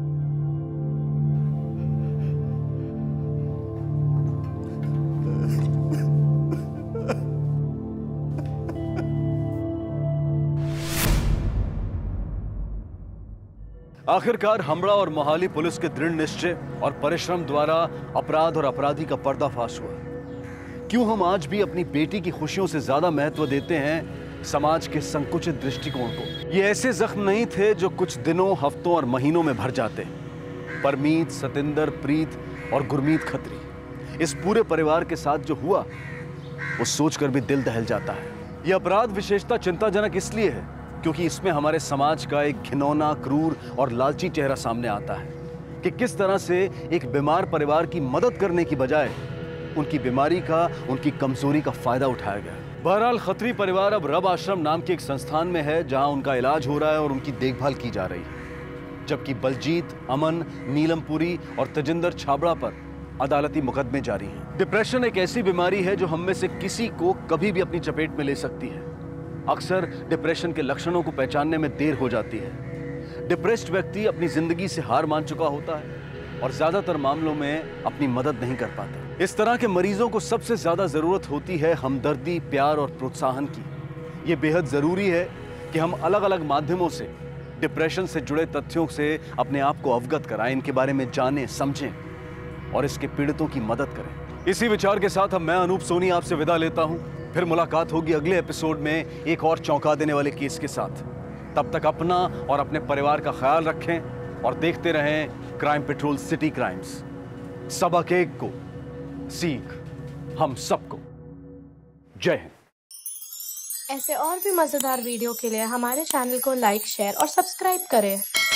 आखिरकार हमड़ा और मोहाली पुलिस के दृढ़ निश्चय और परिश्रम द्वारा अपराध और अपराधी का पर्दाफाश हुआ। क्यों हम आज भी अपनी बेटी की खुशियों से ज्यादा महत्व देते हैं समाज के संकुचित दृष्टिकोण को? ये ऐसे जख्म नहीं थे जो कुछ दिनों, हफ्तों और महीनों में भर जाते। परमीत, सतिंदर, प्रीत और गुरमीत खत्री, इस पूरे परिवार के साथ जो हुआ वो सोचकर भी दिल दहल जाता है। ये अपराध विशेषता चिंताजनक इसलिए है क्योंकि इसमें हमारे समाज का एक घिनौना, क्रूर और लालची चेहरा सामने आता है कि किस तरह से एक बीमार परिवार की मदद करने की बजाय उनकी बीमारी का, उनकी कमजोरी का फायदा उठाया गया। बहरहाल खत्री परिवार अब रब आश्रम नाम के एक संस्थान में है जहां उनका इलाज हो रहा है और उनकी देखभाल की जा रही है, जबकि बलजीत, अमन, नीलमपुरी और तेजिंदर छाबड़ा पर अदालती मुकदमे जारी हैं। डिप्रेशन एक ऐसी बीमारी है जो हम में से किसी को कभी भी अपनी चपेट में ले सकती है। अक्सर डिप्रेशन के लक्षणों को पहचानने में देर हो जाती है। डिप्रेस्ड व्यक्ति अपनी जिंदगी से हार मान चुका होता है और ज्यादातर मामलों में अपनी मदद नहीं कर पाता। इस तरह के मरीजों को सबसे ज्यादा जरूरत होती है हमदर्दी, प्यार और प्रोत्साहन की। ये बेहद जरूरी है कि हम अलग अलग माध्यमों से डिप्रेशन से जुड़े तथ्यों से अपने आप को अवगत कराएं, इनके बारे में जानें, समझें और इसके पीड़ितों की मदद करें। इसी विचार के साथ अब मैं अनूप सोनी आपसे विदा लेता हूं। फिर मुलाकात होगी अगले एपिसोड में एक और चौंका देने वाले केस के साथ। तब तक अपना और अपने परिवार का ख्याल रखें और देखते रहें क्राइम पेट्रोल सिटी क्राइम्स। सबक एक को, सीख हम सबको। जय हिंद। ऐसे और भी मजेदार वीडियो के लिए हमारे चैनल को लाइक, शेयर और सब्सक्राइब करें।